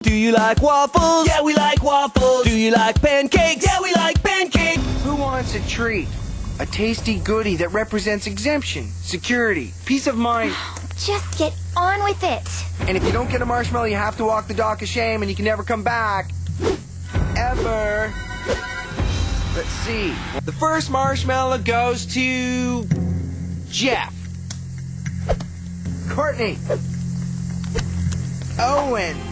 Do you like waffles? Yeah, we like waffles. Do you like pancakes? Yeah, we like pancakes. Who wants a treat? A tasty goodie that represents exemption, security, peace of mind. Just get on with it. And if you don't get a marshmallow, you have to walk the dock of shame and you can never come back. Ever. Let's see. The first marshmallow goes to Jeff, Courtney, Owen,